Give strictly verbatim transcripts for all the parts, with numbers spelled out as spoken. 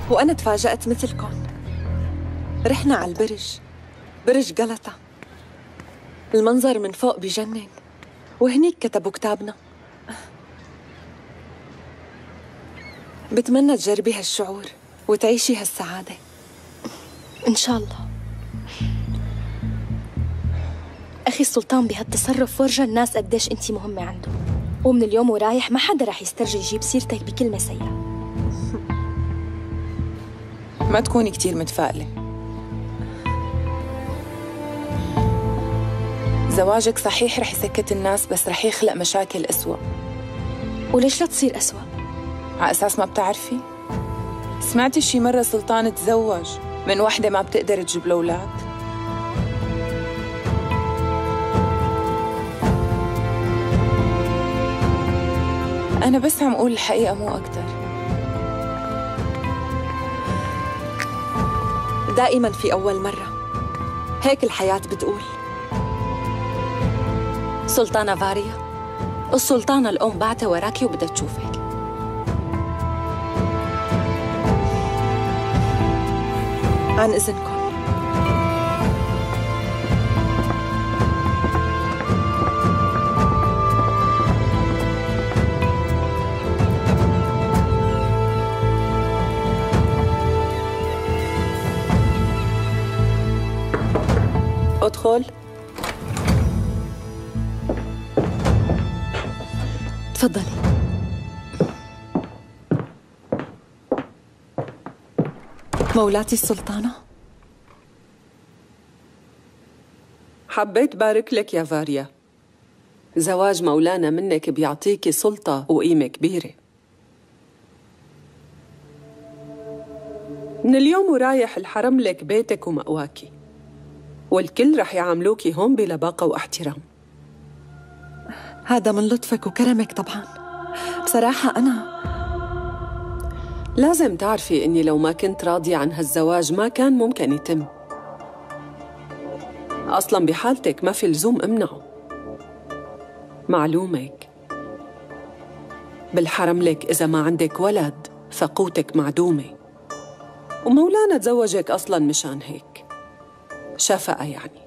وأنا تفاجأت مثلكم. رحنا على البرج، برج غلطة. المنظر من فوق بجنن، وهنيك كتبوا كتابنا. بتمنى تجربي هالشعور وتعيشي هالسعادة إن شاء الله. أخي السلطان بهالتصرف ورجى الناس قديش أنتي مهمة عنده، ومن اليوم ورايح ما حدا رح يسترجي يجيب سيرتك بكلمة سيئة. ما تكوني كتير متفائلة. زواجك صحيح رح يسكت الناس، بس رح يخلق مشاكل أسوأ. وليش لا تصير أسوأ؟ على أساس ما بتعرفي؟ سمعتي شي مرة سلطان تزوج من وحدة ما بتقدر تجيب له أولاد؟ أنا بس عم أقول الحقيقة مو أكتر. دائماً في أول مرة، هيك الحياة بتقول. سلطانة فاريا، السلطانة الأم بعتها وراكي وبدها تشوفك. عن إذنكم. ادخل. تفضلي. مولاتي السلطانة، حبيت بارك لك يا فاريا. زواج مولانا منك بيعطيكي سلطة وقيمة كبيرة. من اليوم ورايح الحرم لك بيتك ومأواكي، والكل رح يعاملوكي هون بلباقة واحترام. هذا من لطفك وكرمك طبعاً. بصراحة أنا لازم تعرفي إني لو ما كنت راضية عن هالزواج ما كان ممكن يتم. أصلاً بحالتك ما في لزوم أمنعه. معلومك بالحرم لك إذا ما عندك ولد فقوتك معدومة، ومولانا تزوجك أصلاً مشان هيك، شفقة يعني.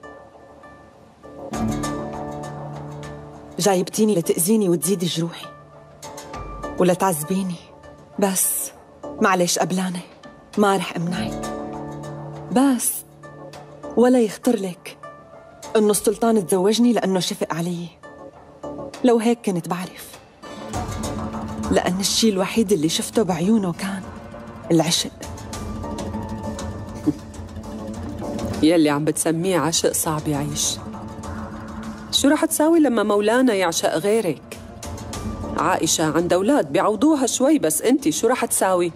جايبتيني لتأذيني وتزيدي جروحي ولتعذبيني، بس معلش قبلانة، ما رح أمنعك. بس ولا يخطر لك إنه السلطان تزوجني لأنه شفق علي. لو هيك كنت بعرف، لأن الشي الوحيد اللي شفته بعيونه كان العشق. يلي عم بتسميه عشق صعب يعيش. شو رح تساوي لما مولانا يعشق غيرك؟ عائشة عندها أولاد بيعوضوها شوي، بس أنتي شو رح تساوي؟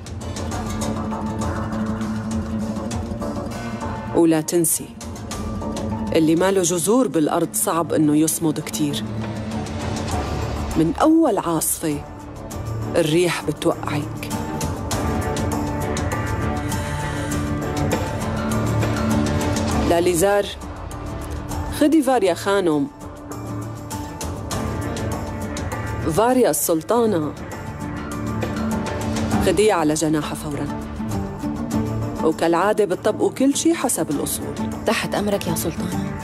ولا تنسي اللي ماله جذور بالأرض صعب إنه يصمد كتير. من أول عاصفة الريح بتوقعك. لاليزار، خدي فاريا خانم. فاريا السلطانة خديها على جناحها فوراً، وكالعادة بتطبقوا كل شي حسب الأصول. تحت أمرك يا سلطانة.